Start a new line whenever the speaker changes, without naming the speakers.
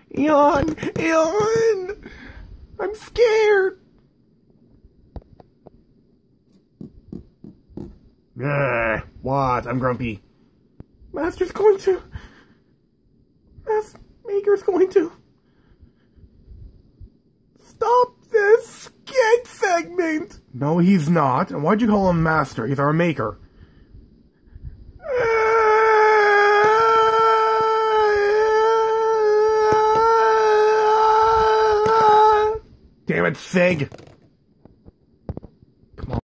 Eon! I'm scared! What? I'm grumpy. Maker's going to stop this skate segment! No, he's not. And why'd you call him Master? He's our maker. Damn it, Sig!